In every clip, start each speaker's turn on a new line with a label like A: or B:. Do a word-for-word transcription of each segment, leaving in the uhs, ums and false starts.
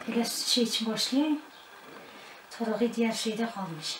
A: Hele şey için başlayayım. Torağı diğer şeyde kalmış.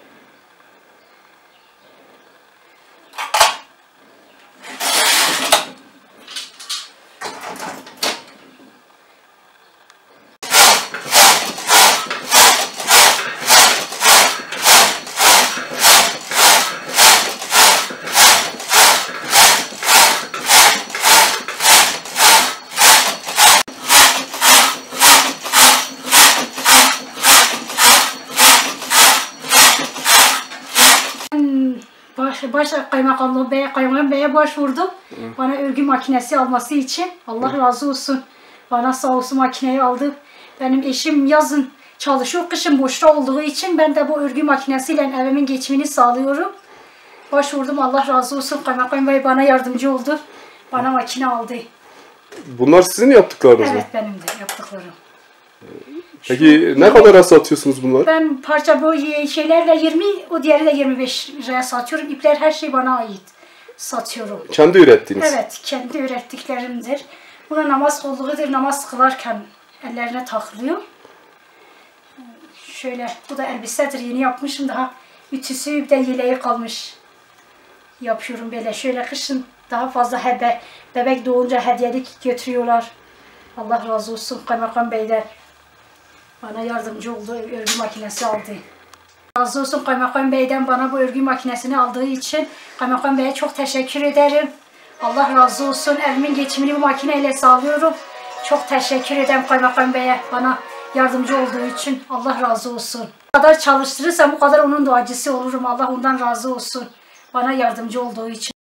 A: Başta kaymakamlığı beye, kaymakam beye başvurdum. Hı. Bana örgü makinesi alması için. Allah Hı. razı olsun. Bana sağ olsun makineyi aldı. Benim eşim yazın çalışıyor, kışın boşta olduğu için ben de bu örgü makinesiyle evimin geçimini sağlıyorum. Başvurdum, Allah razı olsun. Kaymakam bey bana yardımcı oldu. Bana Hı. makine aldı.
B: Bunlar sizin yaptıklarınız mı?
A: Evet, benim de yaptıklarım.
B: Peki Şu, ne kadara satıyorsunuz bunları?
A: Ben parça bu şeylerle yirmi, o diğeri de yirmi beş liraya satıyorum. İpler, her şey bana ait. Satıyorum.
B: Kendi ürettiğiniz?
A: Evet, kendi ürettiklerimdir. Bu da namaz kolluğudur. Namaz kılarken ellerine takılıyor. Şöyle, bu da elbisedir. Yeni yapmışım daha. Ütüsü bir de yeleği kalmış. Yapıyorum böyle. Şöyle kışın daha fazla hebe, bebek doğunca hediyelik götürüyorlar. Allah razı olsun Kaymakam Bey'den. Bana yardımcı oldu, örgü makinesi aldı. Razı olsun Kaymakam Bey'den bana bu örgü makinesini aldığı için. Kaymakam Bey'e çok teşekkür ederim. Allah razı olsun. Evimin geçimini bu makineyle sağlıyorum. Çok teşekkür ederim Kaymakam Bey'e bana yardımcı olduğu için. Allah razı olsun. Bu kadar çalıştırırsam bu kadar onun duacısı olurum. Allah ondan razı olsun. Bana yardımcı olduğu için.